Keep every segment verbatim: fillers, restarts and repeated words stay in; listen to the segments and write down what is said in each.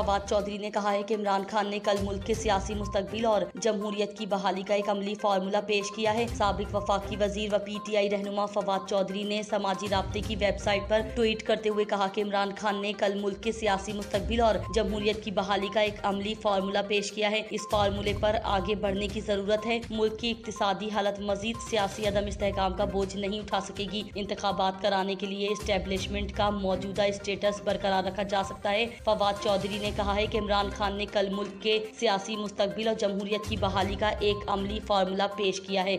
फवाद चौधरी ने कहा है कि इमरान खान ने कल मुल्क के सियासी मुस्तकबिल और जमहूरियत की बहाली का एक अमली फार्मूला पेश किया है। साबिक वफाकी वजीर व पी टी आई रहनुमा फवाद चौधरी ने समाजी राब्ते की वेबसाइट पर ट्वीट करते हुए कहा कि इमरान खान ने कल मुल्क के सियासी मुस्तकबिल और जमहूरियत की बहाली का एक अमली फार्मूला पेश किया है। इस फार्मूले पर आगे बढ़ने की जरूरत है। मुल्क की इक्तिसादी हालत मजीद सियासी अदम इस्तेहकाम का बोझ नहीं उठा सकेगी। इंतखाबात कराने के लिए एस्टेब्लिशमेंट का मौजूदा स्टेटस बरकरार रखा जा सकता है। फवाद चौधरी ने कहा है कि इमरान खान ने कल मुल्क के सियासी मुस्तकबिल और जमहूरियत की बहाली का एक अमली फार्मूला पेश किया है।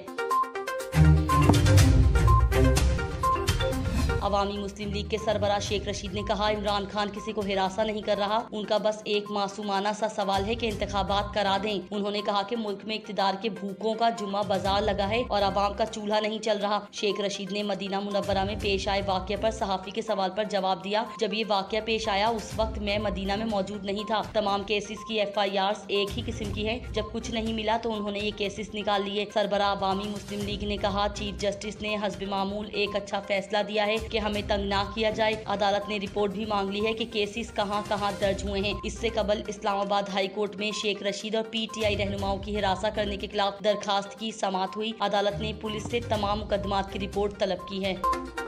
अवामी मुस्लिम लीग के सरबराह शेख रशीद ने कहा, इमरान खान किसी को हिरासा नहीं कर रहा, उनका बस एक मासूमाना सा सवाल है कि इंतखाबात करा दें। उन्होंने कहा कि मुल्क में इक्तिदार के भूखों का जुम्मा बाजार लगा है और अवाम का चूल्हा नहीं चल रहा। शेख रशीद ने मदीना मुनव्वरा में पेश आए वाकये पर सहाफी के सवाल पर जवाब दिया, जब ये वाकया पेश आया उस वक्त मैं मदीना में मौजूद नहीं था। तमाम केसेस की एफ आई आर एक ही किस्म की है। जब कुछ नहीं मिला तो उन्होंने ये केसेस निकाल लिए। सरबराह अवामी मुस्लिम लीग ने कहा, चीफ जस्टिस ने हस्ब मामूल एक अच्छा फैसला दिया है कि हमें तंग ना किया जाए। अदालत ने रिपोर्ट भी मांग ली है कि केसेस कहां कहां दर्ज हुए हैं। इससे कबल इस्लामाबाद हाई कोर्ट में शेख रशीद और पी टी आई रहनुमाओं की हिरासत करने के खिलाफ दरखास्त की समाअत हुई। अदालत ने पुलिस से तमाम मुकदमात की रिपोर्ट तलब की है।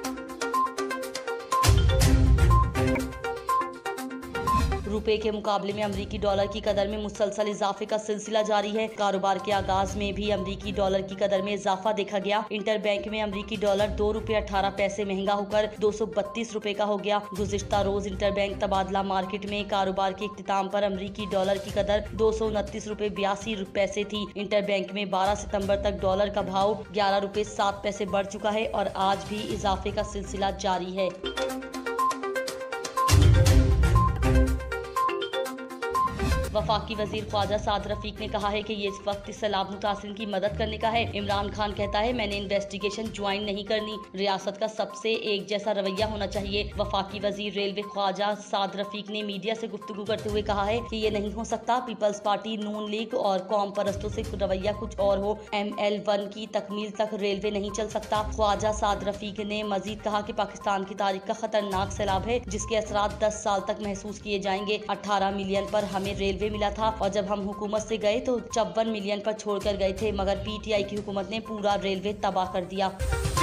रुपए के मुकाबले में अमरीकी डॉलर की कदर में मुसलसल इजाफे का सिलसिला जारी है। कारोबार के आगाज में भी अमरीकी डॉलर की कदर में इजाफा देखा गया। इंटर बैंक में अमरीकी डॉलर दो रुपए अठारह पैसे महंगा होकर दो सौ बत्तीस रुपए का हो गया। गुज़िश्ता रोज इंटर बैंक तबादला मार्केट में कारोबार के इख्तिताम पर अमरीकी डॉलर की कदर दो सौ उनतीस रुपए बयासी पैसे थी। इंटर बैंक में बारह सितम्बर तक डॉलर का भाव ग्यारह रुपए सात पैसे बढ़ चुका है और आज भी इजाफे का सिलसिला जारी है। वफाकी वजीर ख्वाजा साद रफीक ने कहा है कि ये इस वक्त सैलाब मुतासिरीन की मदद करने का है। इमरान खान कहता है, मैंने इन्वेस्टिगेशन ज्वाइन नहीं करनी, रियासत का सबसे एक जैसा रवैया होना चाहिए। वफाकी वजीर रेलवे ख्वाजा साद रफीक ने मीडिया से गुफ्तगू करते हुए कहा है कि ये नहीं हो सकता। पीपल्स पार्टी, नून लीग और कौम परस्तों से रवैया कुछ और हो। एम एल वन की तकमील तक रेलवे नहीं चल सकता। ख्वाजा साद रफीक ने मजीद कहा कि पाकिस्तान की तारीख का खतरनाक सैलाब है जिसके असरात दस साल तक महसूस किए जाएंगे। अठारह मिलियन पर हमें रेलवे मिला था और जब हम हुकूमत से गए तो चौवन मिलियन पर छोड़कर गए थे, मगर पी टी आई की हुकूमत ने पूरा रेलवे तबाह कर दिया।